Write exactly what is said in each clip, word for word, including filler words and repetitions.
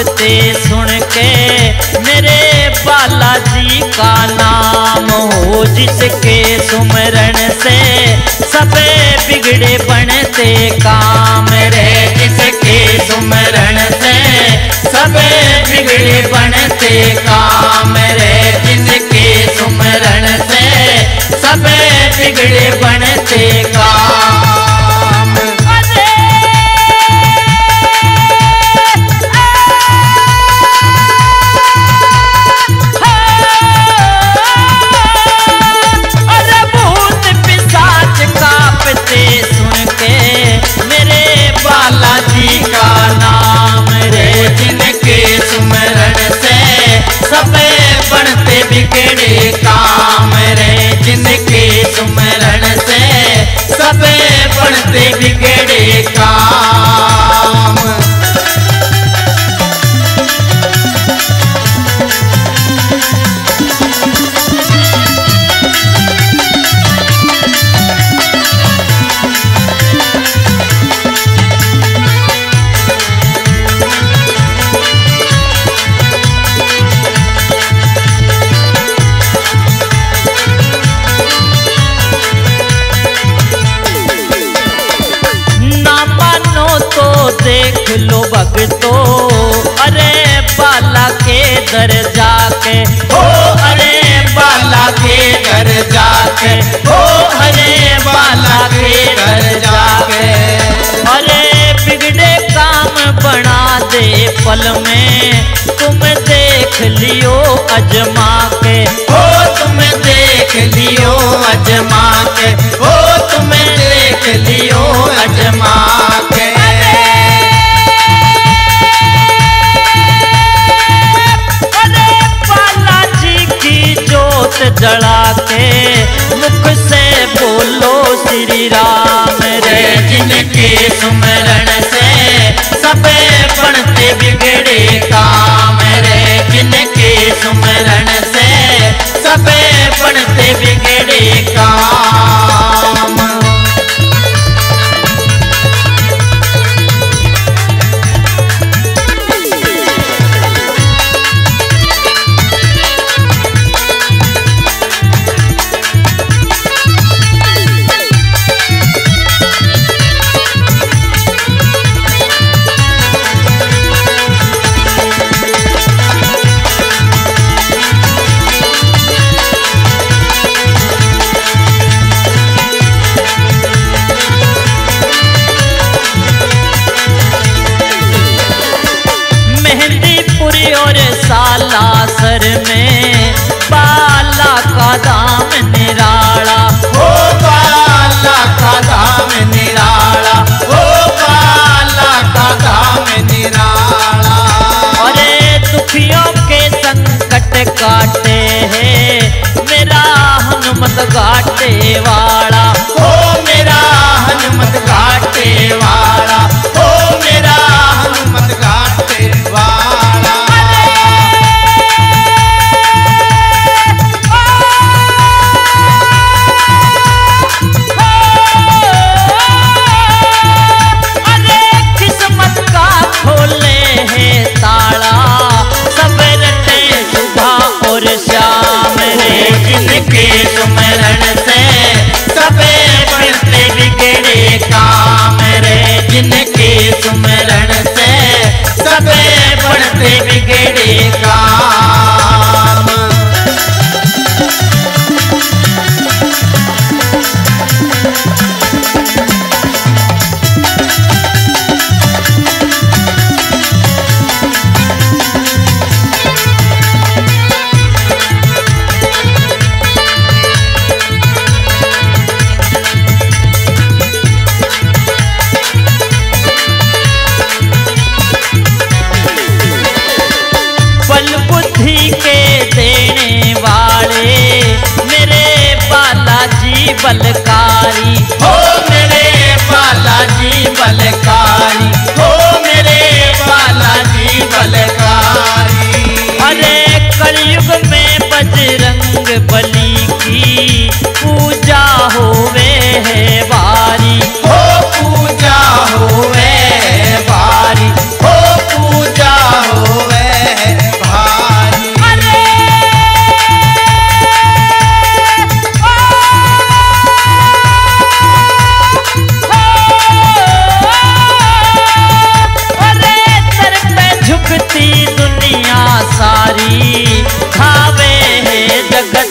ते सुन के मेरे बालाजी का नाम हो, जिसके सुमरण से सब बिगड़े बनते काम रे। जिसके सुमरण से सब बिगड़े बनते काम रे। जिसके सुमरण से सब बिगड़े बनते काम। बालाजी का नाम रे। जिनके सुमरण से सब बनते बिगड़े काम रे। जिनके सुमरण से सब बनते बिगड़े काम। देख लो भगतो अरे बाला के दर जाके हो, अरे बाला के घर जाके हो, अरे बाला के घर जाके। अरे बिगड़े काम बना दे पल में, तुम देख लियो अजमा के हो, तुम देख लियो अजमा के हो, तुम देख लियो अजमा के। जला के मुख से बोलो श्री राम रे। जिनके सुमरण से सब बनते बिगड़े काम रे। जिनके सुमरण से सब बनते बिगड़े काम। सालासर में बाला का दाम निराला हो, बाला का दाम निराला हो, बाला का दाम निराला। अरे दुखियों के संकट काटे है मेरा हनुमत घाटे वाला हो, मेरा हनुमत घाटे वाला हो, मेरा हनुमत घाटे वाला।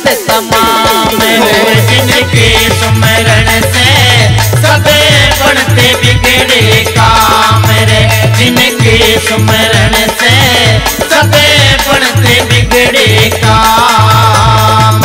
बनते तमाम रे। जिनके सुमरण से सबे बनते बिगड़े काम रे। जिनके सुमरण से सबे बनते बिगड़े काम।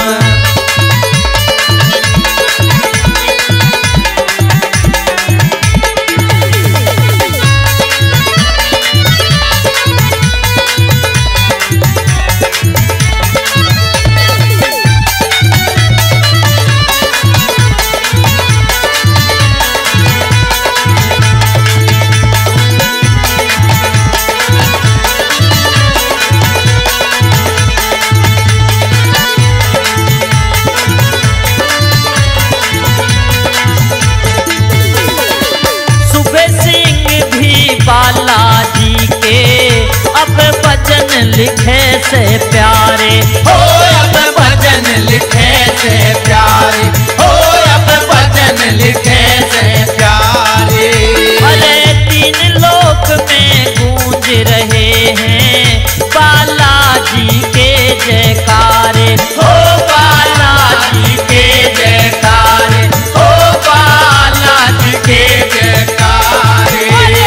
बालाजी के अब भजन लिखे से प्यारे हो, अब भजन लिखे से प्यारे हो, अब भजन लिखे से प्यारे। अरे तीन लोक में गूंज रहे हैं बालाजी के जयकारे हो, बालाजी के जयकारे हो, बालाजी के जयकारे।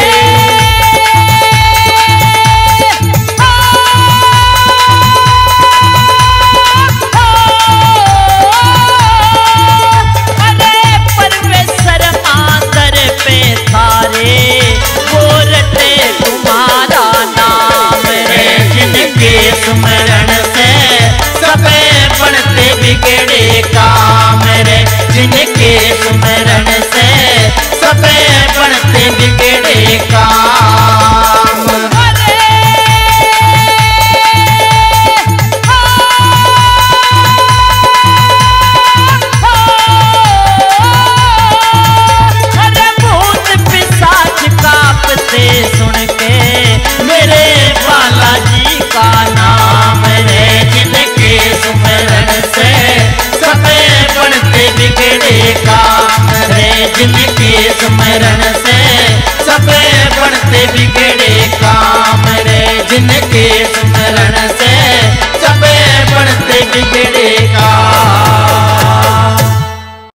सुमरण से सबे बनते बिगड़े काम रे। जिनके सुमरण से सबे बनते बिगड़े